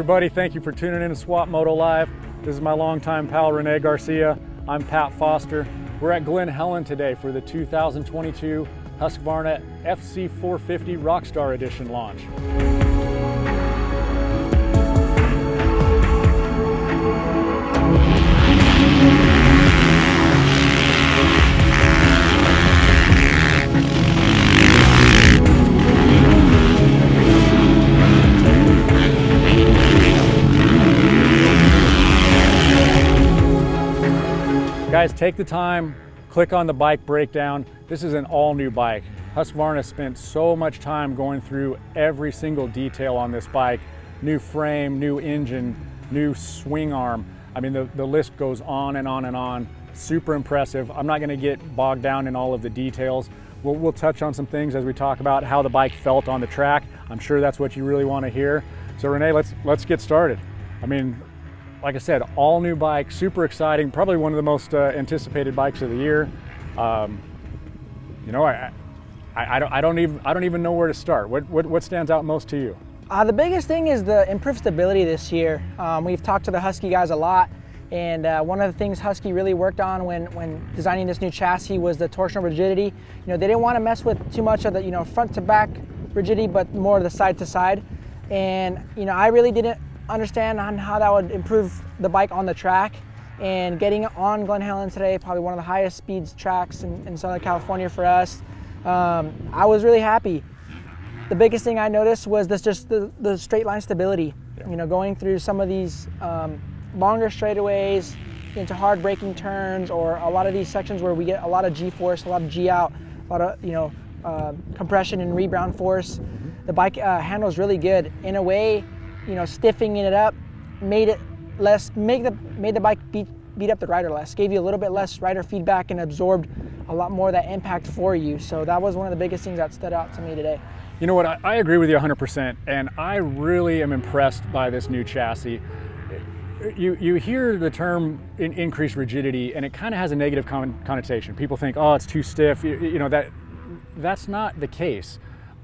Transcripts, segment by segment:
everybody, thank you for tuning in to Swapmoto Live. This is my longtime pal Rene Garcia. I'm Pat Foster. We're at Glen Helen today for the 2022 Husqvarna FC 450 Rockstar Edition launch. Guys, take the time, click on the bike breakdown. This is an all-new bike. Husqvarna spent so much time going through every single detail on this bike. New frame, new engine, new swing arm. I mean, the list goes on and on and on. Super impressive. I'm not gonna get bogged down in all of the details. We'll touch on some things as we talk about how the bike felt on the track. I'm sure that's what you really wanna hear. So Rene, let's get started. I mean, like I said, all new bike, super exciting, probably one of the most anticipated bikes of the year. You know, I don't even know where to start. What stands out most to you? The biggest thing is the improved stability this year. We've talked to the Husky guys a lot, and one of the things Husky really worked on when designing this new chassis was the torsional rigidity. You know, they didn't want to mess with too much of the front to back rigidity, but more of the side to side. And I really didn't understand on how that would improve the bike on the track, and getting on Glen Helen today, probably one of the highest speeds tracks in Southern California for us. I was really happy. The biggest thing I noticed was just the straight line stability. Yeah. Going through some of these longer straightaways into hard braking turns, or a lot of these sections where we get a lot of G-force, a lot of G-out, a lot of compression and rebound force. The bike handles really good. In a way, stiffening it up made the bike beat up the rider less, gave you a little bit less rider feedback, and absorbed a lot more of that impact for you. So that was one of the biggest things that stood out to me today. You know what, I agree with you 100%, and I really am impressed by this new chassis. You hear the term increased rigidity, and it kind of has a negative connotation. People think, oh, it's too stiff. That's not the case.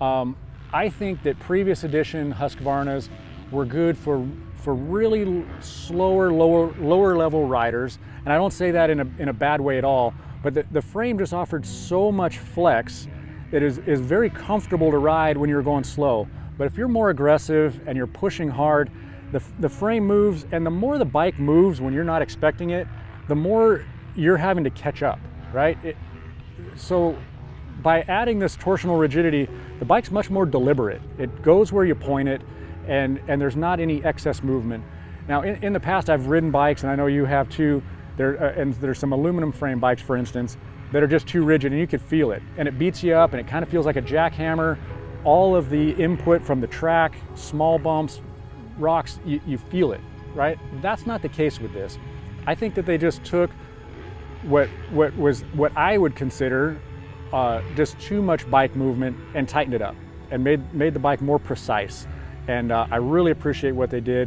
I think that previous edition Husqvarnas were good for really slower, lower level riders. And I don't say that in a bad way at all, but the frame just offered so much flex that is very comfortable to ride when you're going slow. But if you're more aggressive and you're pushing hard, the frame moves, and the more the bike moves when you're not expecting it, the more you're having to catch up, right? So by adding this torsional rigidity, the bike's much more deliberate. It goes where you point it, and there's not any excess movement. Now, in the past, I've ridden bikes, and I know you have too, and there's some aluminum frame bikes, for instance, that are just too rigid, and you could feel it. And it beats you up, and it kind of feels like a jackhammer. All of the input from the track, small bumps, rocks, you feel it, right? That's not the case with this. I think that they just took what I would consider just too much bike movement and tightened it up and made the bike more precise. And I really appreciate what they did.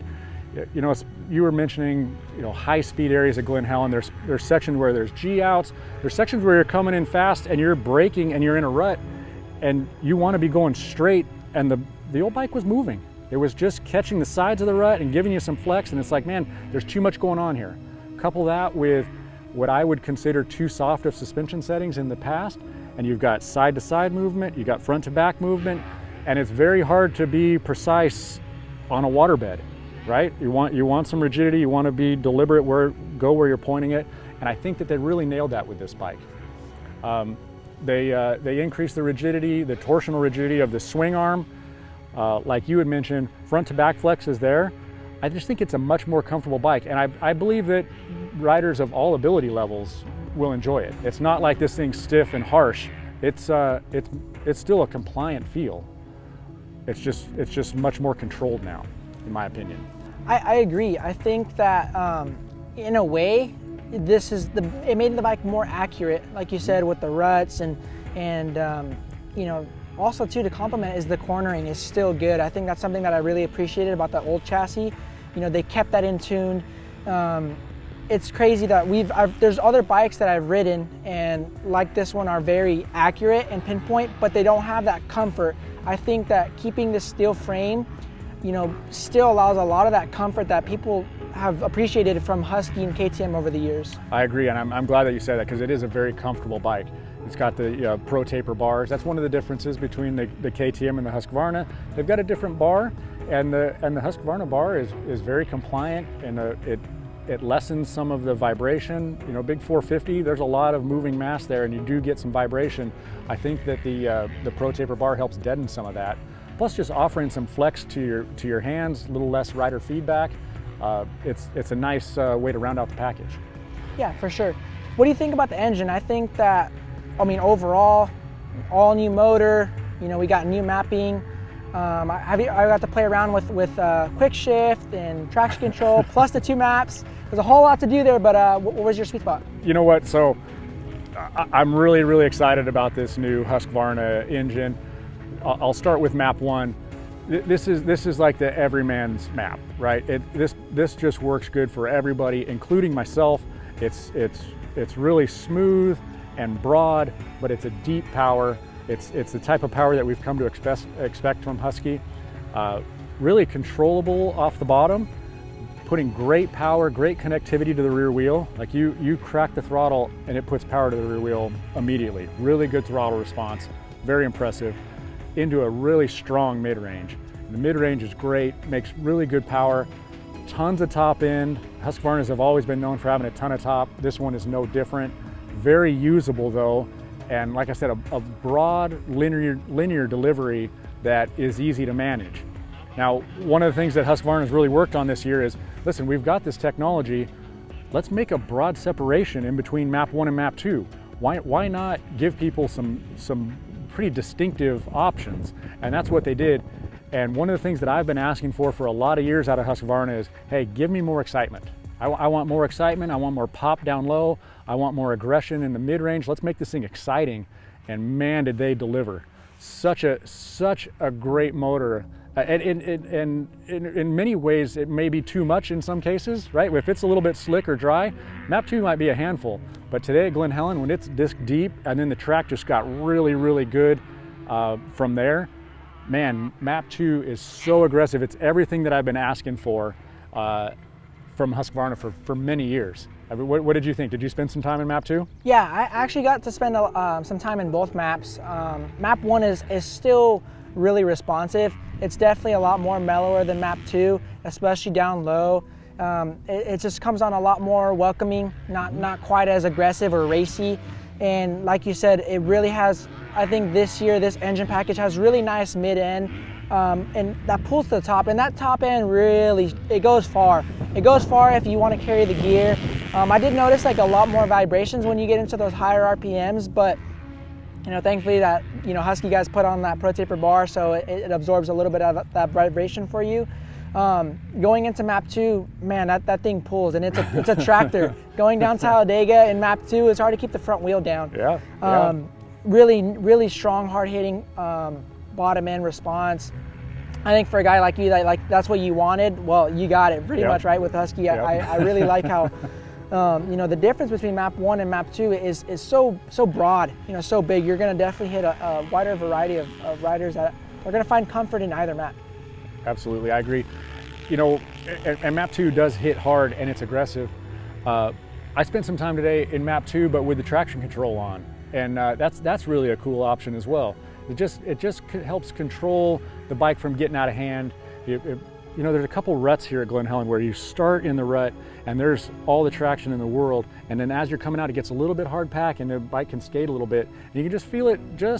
You were mentioning high speed areas at Glen Helen. There's sections where there's G-outs. There's sections where you're coming in fast and you're braking and you're in a rut and you want to be going straight, and the old bike was moving. It was just catching the sides of the rut and giving you some flex, and it's like, man, there's too much going on here. Couple that with what I would consider too soft of suspension settings in the past, and you've got side to side movement, you've got front to back movement, and it's very hard to be precise on a waterbed, right? You want some rigidity, you want to be deliberate, go where you're pointing it, and I think that they really nailed that with this bike. They increased the rigidity, the torsional rigidity of the swing arm. Like you had mentioned, front to back flex is there. I just think it's a much more comfortable bike, and I believe that riders of all ability levels will enjoy it. It's not like this thing's stiff and harsh. It's still a compliant feel. It's just much more controlled now, in my opinion. I agree. I think that in a way, it made the bike more accurate, like you said, with the ruts, and also too, to complement is the cornering is still good. I think that's something that I really appreciated about the old chassis. They kept that in tune. It's crazy that there's other bikes that I've ridden and like this one are very accurate and pinpoint, but they don't have that comfort. I think that keeping this steel frame you know, still allows a lot of that comfort that people have appreciated from Husky and KTM over the years. I agree, and I'm glad that you said that, because it is a very comfortable bike. It's got the Pro Taper bars. That's one of the differences between the KTM and the Husqvarna. They've got a different bar, and the Husqvarna bar is very compliant, and it lessens some of the vibration. You know, big 450, there's a lot of moving mass there, and you do get some vibration. I think that the Pro Taper bar helps deaden some of that. Plus, just offering some flex to your hands, a little less rider feedback. It's a nice way to round out the package. Yeah, for sure. What do you think about the engine? I think that, I mean, overall, all new motor. You know, we got new mapping. I got to play around with quick shift and traction control, plus the 2 maps. There's a whole lot to do there, but what was your sweet spot? You know what? So I'm really excited about this new Husqvarna engine. I'll start with map 1. This is like the everyman's map, right? This just works good for everybody, including myself. It's really smooth and broad, but it's a deep power. It's the type of power that we've come to expect from Husky. Really controllable off the bottom, putting great power, great connectivity to the rear wheel. Like you crack the throttle and it puts power to the rear wheel immediately. Really good throttle response, very impressive. Into a really strong mid-range. The mid-range is great, makes really good power, tons of top end. Husqvarnas have always been known for having a ton of top. This one is no different. Very usable though, and like I said, a broad linear delivery that is easy to manage. Now, one of the things that Husqvarna has really worked on this year is, listen, we've got this technology, let's make a broad separation in between map 1 and map 2. Why not give people some pretty distinctive options? And that's what they did. And one of the things that I've been asking for a lot of years out of Husqvarna is, hey, give me more excitement. I want more excitement, I want more pop down low, I want more aggression in the mid-range. Let's make this thing exciting. And man, did they deliver. Such a great motor. And in many ways, it may be too much in some cases, right? If it's a little bit slick or dry, map 2 might be a handful. But today at Glen Helen, when it's disc deep and then the track just got really good from there, man, map 2 is so aggressive. It's everything that I've been asking for from Husqvarna for many years. I mean, what did you think? Did you spend some time in map 2? Yeah, I actually got to spend some time in both maps. Map 1 is still really responsive. It's definitely a lot more mellower than map 2, especially down low. It just comes on a lot more welcoming, not quite as aggressive or racy. And like you said, it really has, I think this year, this engine package has really nice mid-end, and that pulls to the top, and that top end really, it goes far. It goes far if you want to carry the gear. I did notice like a lot more vibrations when you get into those higher RPMs, but you know, thankfully that, you know, Husky guys put on that Pro Taper bar, so it absorbs a little bit of that vibration for you. Going into map 2, man, that thing pulls, and it's a tractor. Going down Talladega in map 2, it's hard to keep the front wheel down. Yeah. Really strong, hard-hitting bottom end response. I think for a guy like you, that's what you wanted. Well, you got it pretty much, right, with Husky. Yep. I really like how you know, the difference between map 1 and map 2 is so broad, you know, so big. You're going to definitely hit a wider variety of riders that are going to find comfort in either map. Absolutely, I agree. You know, and map 2 does hit hard and it's aggressive. I spent some time today in map 2, but with the traction control on, and that's really a cool option as well. It just helps control the bike from getting out of hand. You know, there's a couple ruts here at Glen Helen where you start in the rut and there's all the traction in the world, and then as you're coming out, it gets a little bit hard pack and the bike can skate a little bit. And you can just feel it.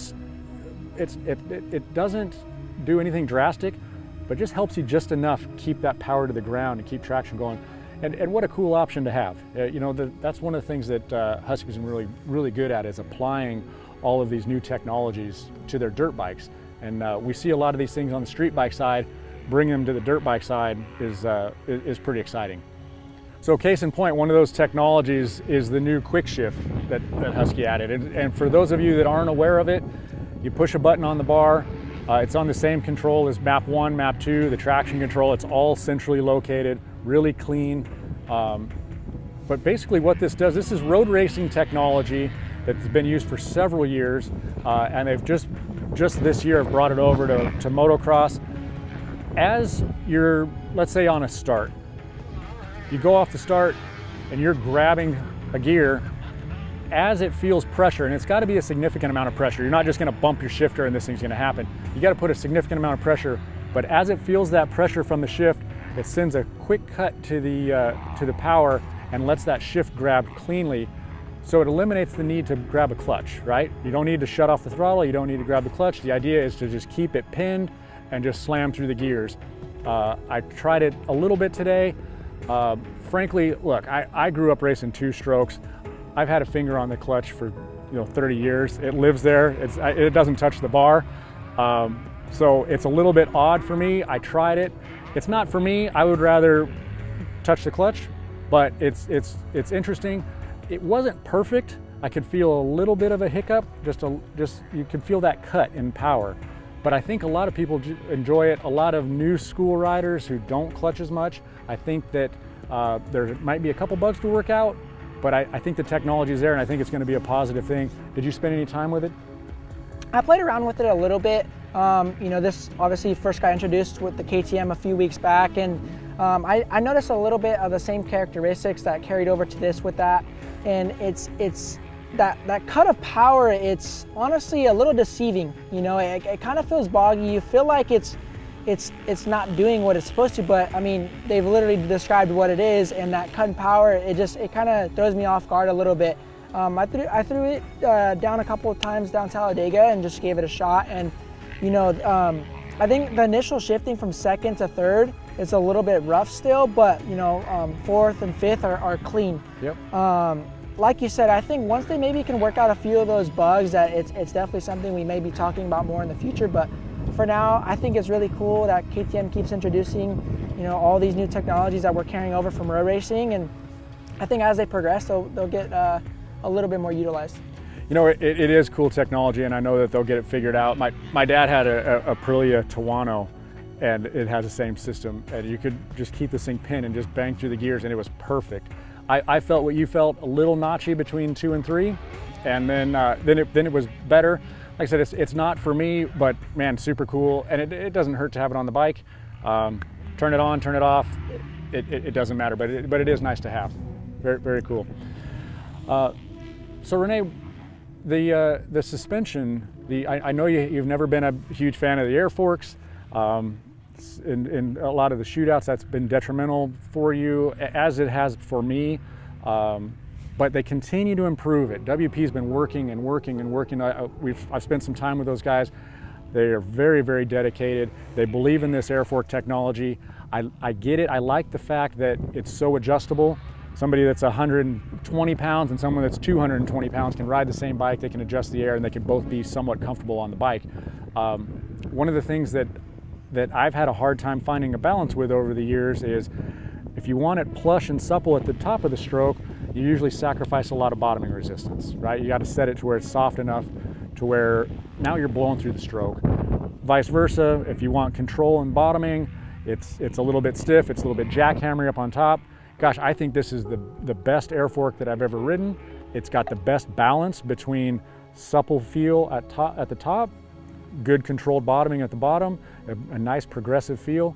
It doesn't do anything drastic, but just helps you just enough keep that power to the ground and keep traction going. And what a cool option to have. You know, that's one of the things that Husky's been really good at, is applying all of these new technologies to their dirt bikes. And we see a lot of these things on the street bike side. Bringing them to the dirt bike side is pretty exciting. So case in point, one of those technologies is the new quick shift that Husky added. And for those of you that aren't aware of it, you push a button on the bar. It's on the same control as map 1, map 2, the traction control. It's all centrally located, really clean. But basically what this does, this is road racing technology that's been used for several years, and they've just this year brought it over to motocross. as you're, let's say on a start, you go off the start and you're grabbing a gear, as it feels pressure, and it's got to be a significant amount of pressure. You're not just going to bump your shifter and this thing's going to happen. You got to put a significant amount of pressure, but as it feels that pressure from the shift, it sends a quick cut to the power and lets that shift grab cleanly. So it eliminates the need to grab a clutch, right? You don't need to shut off the throttle, you don't need to grab the clutch. The idea is to just keep it pinned and just slam through the gears. I tried it a little bit today. Frankly, look, I grew up racing 2-strokes. I've had a finger on the clutch for 30 years. It lives there. It doesn't touch the bar. So it's a little bit odd for me. I tried it. It's not for me. I would rather touch the clutch, but it's interesting. It wasn't perfect. I could feel a little bit of a hiccup. Just you can feel that cut in power. But I think a lot of people enjoy it. A lot of new school riders who don't clutch as much. I think that there might be a couple bugs to work out, but I think the technology is there, and I think it's going to be a positive thing. Did you spend any time with it? I played around with it a little bit. This obviously first got introduced with the KTM a few weeks back, and I noticed a little bit of the same characteristics that carried over to this with that, and it's that cut of power. It's honestly a little deceiving. It kind of feels boggy. You feel like it's not doing what it's supposed to, but I mean, they've literally described what it is, and that cut in power, it kind of throws me off guard a little bit. I threw it down a couple of times down Talladega and just gave it a shot, and I think the initial shifting from second to third is a little bit rough still, but fourth and fifth are clean. Yep. Like you said, I think once they maybe can work out a few of those bugs, that it's definitely something we may be talking about more in the future. But for now, I think it's really cool that KTM keeps introducing, all these new technologies that we're carrying over from road racing, and I think as they progress, they'll get a little bit more utilized. It is cool technology, and I know that they'll get it figured out. My dad had a Aprilia Tuono, and it has the same system, and you could just keep this thing pinned and just bang through the gears, and it was perfect. I felt what you felt, a little notchy between 2 and 3, and then it was better. Like I said, it's not for me, but man, super cool, and it doesn't hurt to have it on the bike. Turn it on, turn it off, it doesn't matter, but it is nice to have. Very, very cool. So Rene, the suspension, I know you've never been a huge fan of the air forks. In a lot of the shootouts, that's been detrimental for you, as it has for me. But they continue to improve it. WP's been working and working and working. I've spent some time with those guys. They are very, very dedicated. They believe in this air fork technology. I get it. I like the fact that it's so adjustable. Somebody that's 120 pounds and someone that's 220 pounds can ride the same bike. They can adjust the air, and they can both be somewhat comfortable on the bike. One of the things that I've had a hard time finding a balance with over the years is, if you want it plush and supple at the top of the stroke, you usually sacrifice a lot of bottoming resistance, right? You got to set it to where it's soft enough to where now you're blowing through the stroke. Vice versa, if you want control and bottoming, it's a little bit stiff, it's a little bit jackhammery up on top. Gosh, I think this is the best air fork that I've ever ridden. It's got the best balance between supple feel at the top, good controlled bottoming at the bottom, a nice progressive feel.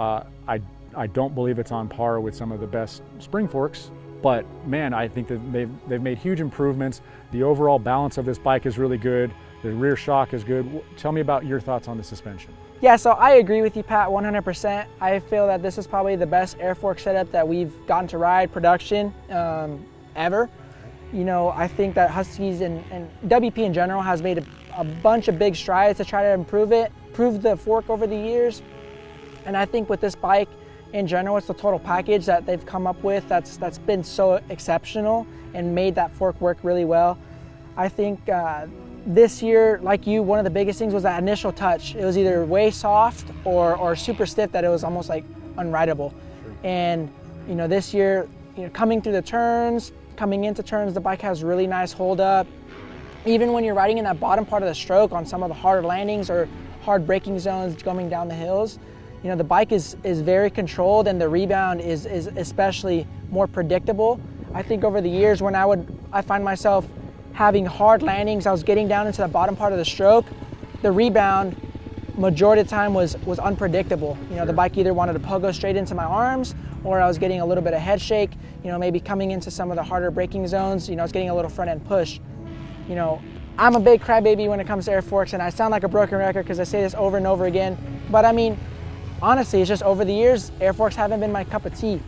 I don't believe it's on par with some of the best spring forks, but man, I think that they've made huge improvements. The overall balance of this bike is really good. The rear shock is good. Tell me about your thoughts on the suspension. Yeah, so I agree with you, Pat, 100%. I feel that this is probably the best air fork setup that we've gotten to ride production ever. I think that Huskies and WP in general has made a bunch of big strides to try to improve the fork over the years. And I think with this bike in general, it's the total package that they've come up with that's been so exceptional and made that fork work really well. I think this year, like you, one of the biggest things was that initial touch. It was either way soft or super stiff that it was almost like unrideable. And this year, coming through the turns, coming into turns, the bike has really nice hold up. Even when you're riding in that bottom part of the stroke on some of the harder landings or hard braking zones going down the hills, the bike is very controlled, and the rebound is especially more predictable. I think over the years when I find myself having hard landings, I was getting down into the bottom part of the stroke, the rebound majority of the time was unpredictable. You know, the bike either wanted to go straight into my arms, or I was getting a little bit of head shake. You know, maybe coming into some of the harder braking zones, you know, I was getting a little front end push. You know, I'm a big crybaby when it comes to air forks, and I sound like a broken record because I say this over and over again. But I mean, honestly, it's just over the years, air forks haven't been my cup of tea.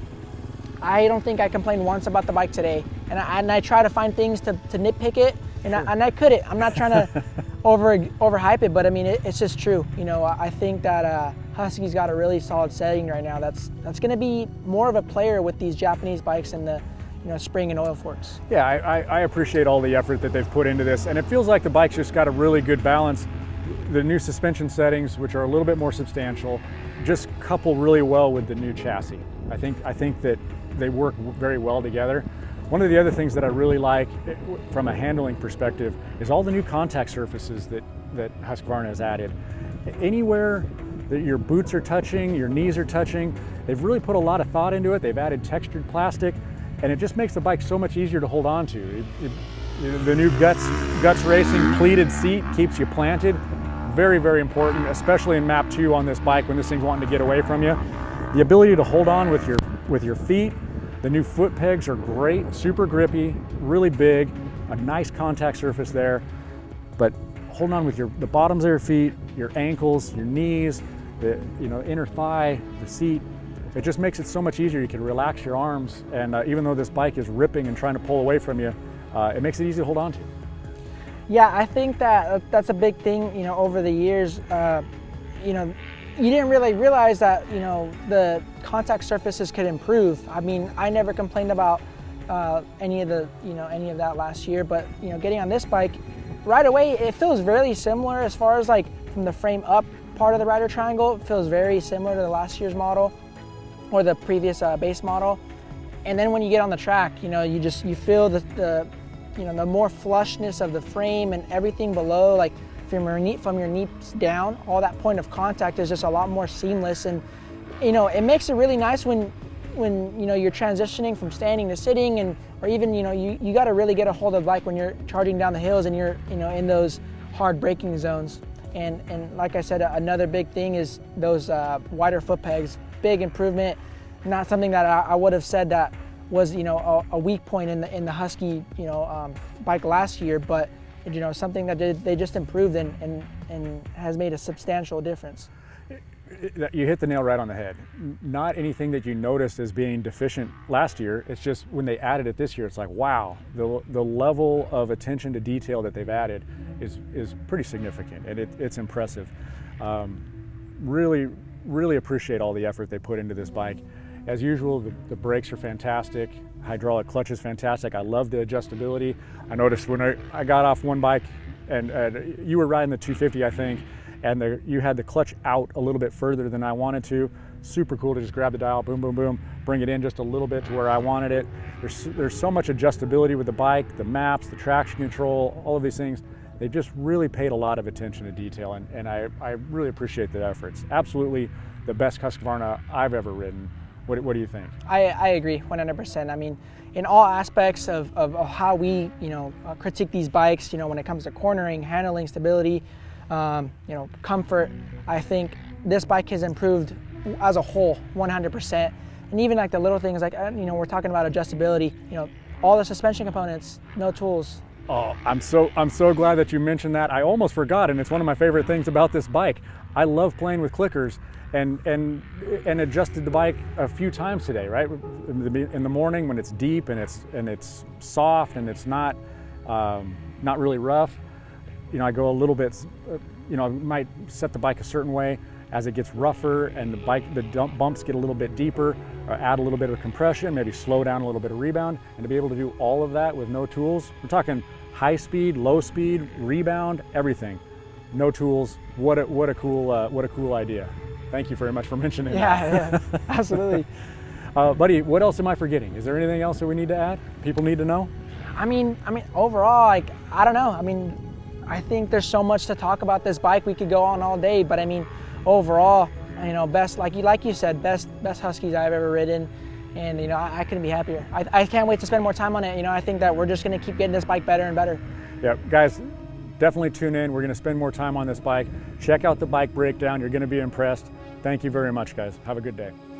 I don't think I complained once about the bike today. And I try to find things to nitpick it, and, sure. I couldn't. I'm not trying to overhype it, but I mean, it's just true. You know, I think that Husky's got a really solid setting right now. That's going to be more of a player with these Japanese bikes in the, you know, spring and oil forks. Yeah, I appreciate all the effort that they've put into this, and it feels like the bike's just got a really good balance. The new suspension settings, which are a little bit more substantial, just couple really well with the new chassis. I think that they work very well together. One of the other things that I really like from a handling perspective is all the new contact surfaces that Husqvarna has added. Anywhere that your boots are touching, your knees are touching, they've really put a lot of thought into it. They've added textured plastic, and it just makes the bike so much easier to hold on to. The new Guts Racing pleated seat keeps you planted. Very, very important, especially in map 2 on this bike when this thing's wanting to get away from you. The ability to hold on with your feet. The new foot pegs are great, super grippy, really big, a nice contact surface there. But holding on with the bottoms of your feet, your ankles, your knees, the inner thigh, the seat, it just makes it so much easier. You can relax your arms, and even though this bike is ripping and trying to pull away from you, it makes it easy to hold on to. Yeah, I think that's a big thing. You know, over the years, you know, you didn't really realize that, you know, the contact surfaces could improve. I mean, I never complained about any of that last year, but you know, getting on this bike right away, it feels really similar as far as like from the frame up part of the rider triangle. It feels very similar to the last year's model or the previous base model. And then when you get on the track, you know, you feel the more flushness of the frame and everything below, like from your knees down, all that point of contact is just a lot more seamless. And you know, it makes it really nice when you know, you're transitioning from standing to sitting, or even, you know, you got to really get a hold of like when you're charging down the hills and you're, you know, in those hard braking zones. And like I said, another big thing is those wider foot pegs. Big improvement. Not something that I would have said that was, you know, a weak point in the Husky, you know, bike last year, but you know, something that they just improved and has made a substantial difference. You hit the nail right on the head. Not anything that you noticed as being deficient last year. It's just when they added it this year, it's like, wow, the level of attention to detail that they've added is pretty significant, and it's impressive. Really appreciate all the effort they put into this bike. As usual, the brakes are fantastic. Hydraulic clutch is fantastic. I love the adjustability. I noticed when I got off one bike, and you were riding the 250, I think, and you had the clutch out a little bit further than I wanted to. Super cool to just grab the dial, boom, boom, boom, bring it in just a little bit to where I wanted it. There's so much adjustability with the bike, the maps, the traction control, all of these things. They just really paid a lot of attention to detail, and I really appreciate the efforts. Absolutely the best Husqvarna I've ever ridden. What do you think? I agree 100%. I mean, in all aspects of how we, you know, critique these bikes, you know, when it comes to cornering, handling, stability, you know, comfort, I think this bike has improved as a whole 100%. And even like the little things, like, you know, we're talking about adjustability, you know, all the suspension components, no tools. Oh, I'm so glad that you mentioned that. I almost forgot, and it's one of my favorite things about this bike. I love playing with clickers, and adjusted the bike a few times today, right? In the morning when it's deep and it's soft and it's not really rough. You know, I go a little bit, you know, I might set the bike a certain way. As it gets rougher and the bumps get a little bit deeper, or add a little bit of compression, maybe slow down a little bit of rebound, and to be able to do all of that with no tools. We're talking high speed, low speed, rebound, everything. No tools. What a cool idea. Thank you very much for mentioning that. Yeah, absolutely. Buddy, what else am I forgetting? Is there anything else that we need to add? People need to know? I mean, overall, like, I don't know. I mean, I think there's so much to talk about this bike. We could go on all day, but I mean, overall, you know, best, like you said, best Huskies I've ever ridden, and you know, I couldn't be happier. I can't wait to spend more time on it. You know, I think that we're just going to keep getting this bike better and better. Yeah, guys, definitely tune in. We're going to spend more time on this bike. Check out the bike breakdown. You're going to be impressed. Thank you very much, guys. Have a good day.